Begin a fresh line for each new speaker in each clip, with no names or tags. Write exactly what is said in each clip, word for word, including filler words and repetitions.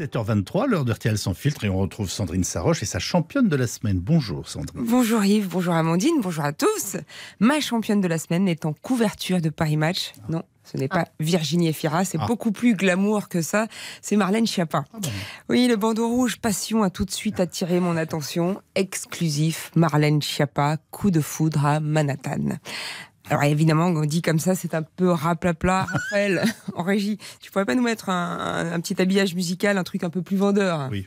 sept heures vingt-trois, l'heure de R T L sans filtre, et on retrouve Sandrine Saroche et sa championne de la semaine. Bonjour Sandrine.
Bonjour Yves, bonjour Amandine, bonjour à tous. Ma championne de la semaine est en couverture de Paris Match. Non, ce n'est pas Virginie Efira, c'est ah. beaucoup plus glamour que ça. C'est Marlène Schiappa. Ah bon. Oui, le bandeau rouge Passion a tout de suite attiré mon attention. Exclusif, Marlène Schiappa, coup de foudre à Manhattan. Alors évidemment, on dit comme ça, c'est un peu raplapla. Raphaël, en régie, tu pourrais pas nous mettre un, un, un petit habillage musical, un truc un peu plus vendeur?
Oui.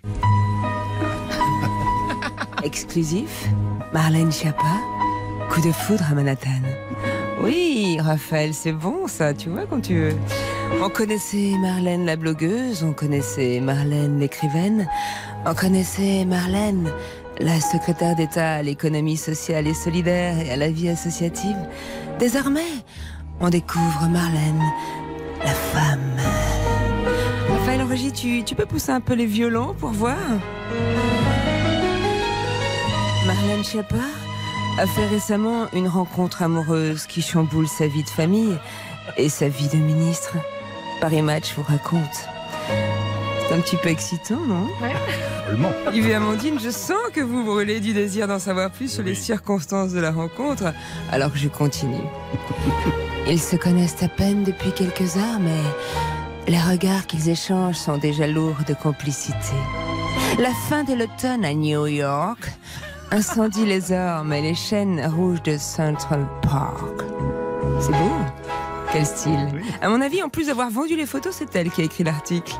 Exclusif, Marlène Schiappa, coup de foudre à Manhattan. Oui, Raphaël, c'est bon ça, tu vois, quand tu veux. On connaissait Marlène la blogueuse, on connaissait Marlène l'écrivaine, on connaissait Marlène la secrétaire d'État à l'économie sociale et solidaire et à la vie associative. Désormais, on découvre Marlène, la femme. Raphaël, en régie, tu, tu peux pousser un peu les violons pour voir? Marlène Schiappa a fait récemment une rencontre amoureuse qui chamboule sa vie de famille et sa vie de ministre. Paris Match vous raconte. C'est un petit peu excitant, non?
Ouais.
Yves et Amandine, je sens que vous brûlez du désir d'en savoir plus sur les circonstances de la rencontre, alors que je continue. Ils se connaissent à peine depuis quelques heures, mais les regards qu'ils échangent sont déjà lourds de complicité. La fin de l'automne à New York incendie les ormes et les chênes rouges de Central Park. C'est beau. Quel style. Oui. À mon avis, en plus d'avoir vendu les photos, c'est elle qui a écrit l'article.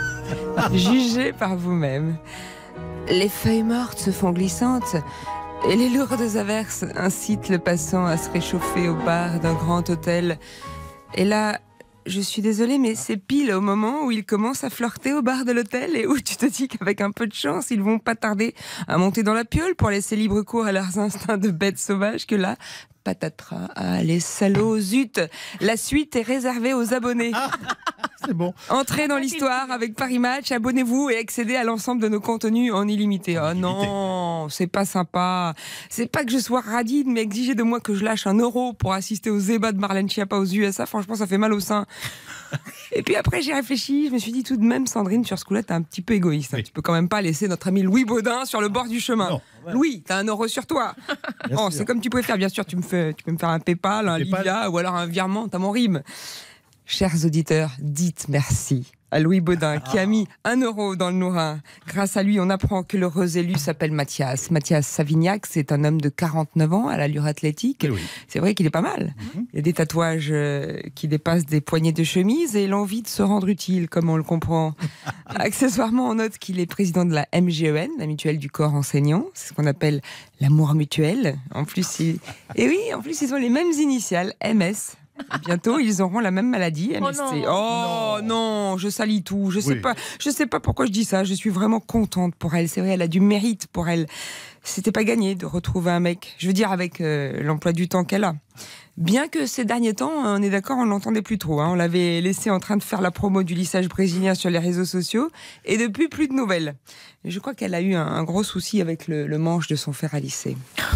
Jugez par vous-même. Les feuilles mortes se font glissantes et les lourdes averses incitent le passant à se réchauffer au bar d'un grand hôtel. Et là, je suis désolée, mais c'est pile au moment où ils commencent à flirter au bar de l'hôtel et où tu te dis qu'avec un peu de chance, ils vont pas tarder à monter dans la piole pour laisser libre cours à leurs instincts de bêtes sauvages que là, patatras, ah, les salauds, zut, la suite est réservée aux abonnés.
C'est bon.
Entrez dans l'histoire avec Paris Match, abonnez-vous et accédez à l'ensemble de nos contenus en illimité. Oh non, c'est pas sympa. C'est pas que je sois radine, mais exiger de moi que je lâche un euro pour assister aux ébats de Marlène Schiappa aux U S A, franchement, ça fait mal au sein. Et puis après, j'ai réfléchi, je me suis dit tout de même, Sandrine, sur ce coup-là, t'es un petit peu égoïste. Oui. Tu peux quand même pas laisser notre ami Louis Baudin sur le bord du chemin. Non, ouais. Louis, t'as un euro sur toi. Oh, c'est comme tu pouvais faire, bien sûr, tu, me fais, tu peux me faire un PayPal, un
PayPal.
Livia, ou alors un virement, t'as mon rime. Chers auditeurs, dites merci à Louis Baudin qui a mis un euro dans le nourrin. Grâce à lui, on apprend que l'heureux élu s'appelle Mathias. Mathias Savignac, c'est un homme de quarante-neuf ans à l'allure athlétique. Oui. C'est vrai qu'il est pas mal. Mm-hmm. Il y a des tatouages qui dépassent des poignées de chemise et l'envie de se rendre utile, comme on le comprend. Accessoirement, on note qu'il est président de la M G E N, la mutuelle du corps enseignant. C'est ce qu'on appelle l'amour mutuel. En plus, il... et oui, en plus, ils ont les mêmes initiales, M S. Et bientôt, ils auront la même maladie, M S T. Oh, oh non. non, je salis tout. Je sais oui. pas, je sais pas pourquoi je dis ça. Je suis vraiment contente pour elle. C'est vrai, elle a du mérite pour elle. C'était pas gagné de retrouver un mec. Je veux dire, avec euh, l'emploi du temps qu'elle a. Bien que ces derniers temps, on est d'accord, on l'entendait plus trop. Hein. On l'avait laissé en train de faire la promo du lissage brésilien sur les réseaux sociaux. Et depuis, plus de nouvelles. Et je crois qu'elle a eu un, un gros souci avec le, le manche de son fer à lisser.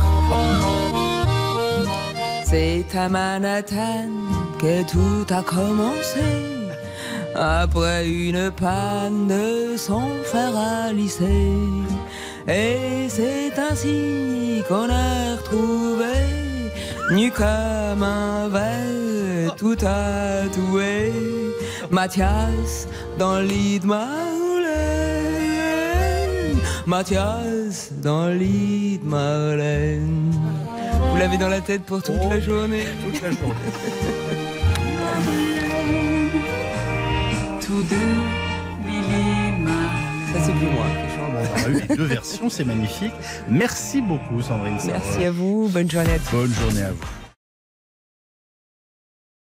C'est à Manhattan que tout a commencé. Après une panne de son fer à lisser. Et c'est ainsi qu'on a retrouvé, nu comme un verre tout tatoué, Mathias dans le lit de Marlène. Mathias dans le lit de Marlène. Vous l'avez dans la tête pour toute oh, la journée.
Toute la journée.
Tous deux, Billy Marlène. Ça, c'est plus moi qui chante.
On a eu les deux versions, c'est magnifique. Merci beaucoup, Sandrine Saroche.
Merci à vous. Bonne journée à tous.
Bonne journée à vous.